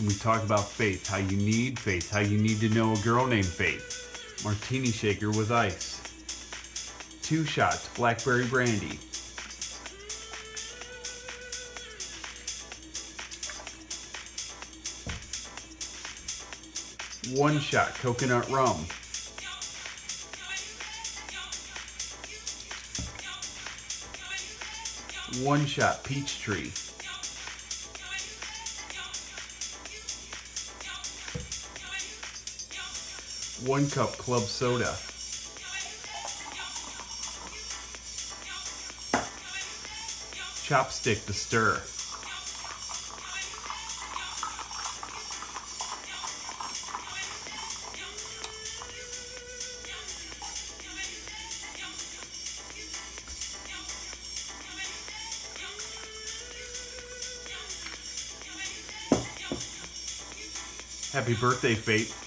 and we talk about faith, how you need faith, how you need to know a girl named Faith. Martini shaker with ice. 2 shots blackberry brandy. 1 shot coconut rum. 1 shot peach tree. 1 cup club soda. Chopstick to stir. Happy birthday, Faith.